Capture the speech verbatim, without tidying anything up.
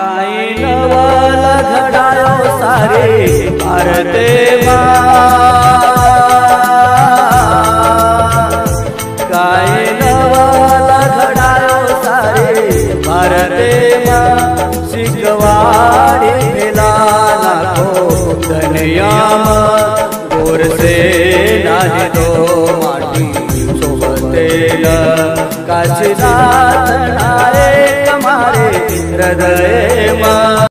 काई नवल घडायो सारे भारते काई नवल घडायो सारे भारते शिकवाडी भेला नाखो धनयाम गोर से नाही तो माटी सोबतेल काशीनाथ नायक मारे हृदय